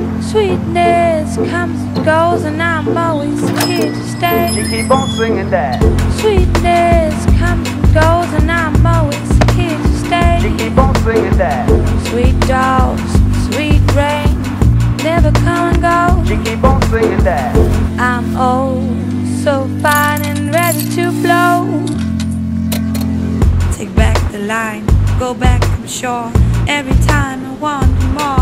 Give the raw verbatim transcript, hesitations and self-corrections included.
Sweetness comes and goes, and I'm always here to stay. She keep on singing that. Sweetness comes and goes, and I'm always here to stay. She keep on singing that. Sweet dogs, sweet rain, never come and go. She keep on singing that. I'm oh so fine and ready to blow. Take back the line, go back, I'm sure. Every time I want more.